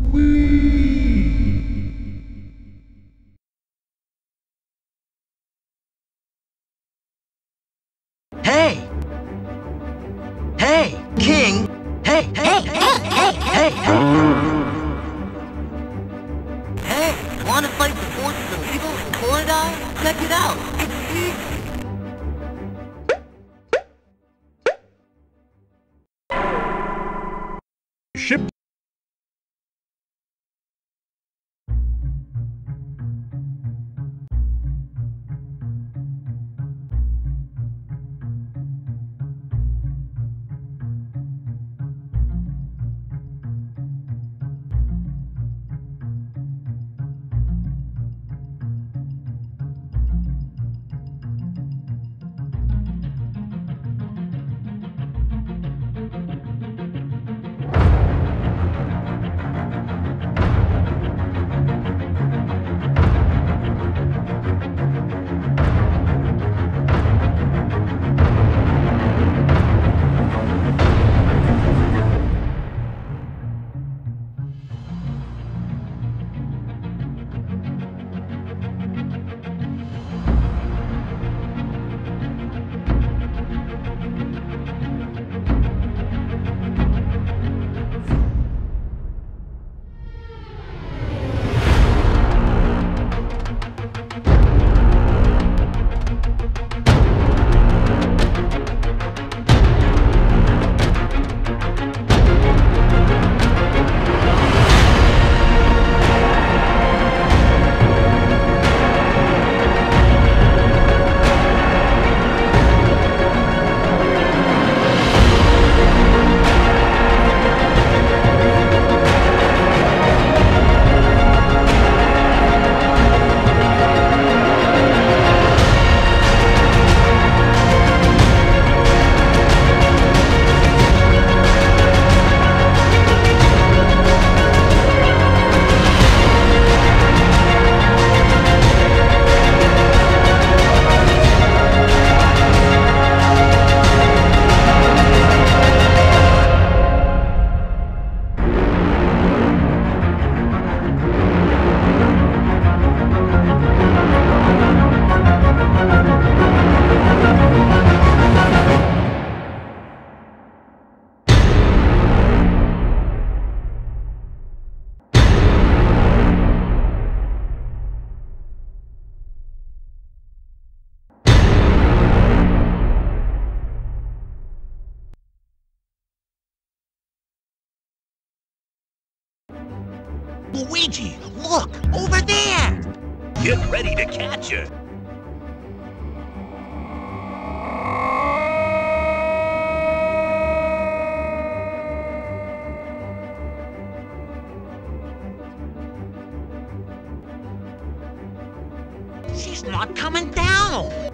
Hey! Hey, King! Hey, hey, hey, hey, hey, hey! Hey, wanna fight the forces of evil in Florida? Check it out! It's Ship. Luigi, look! Over there! Get ready to catch her. She's not coming down!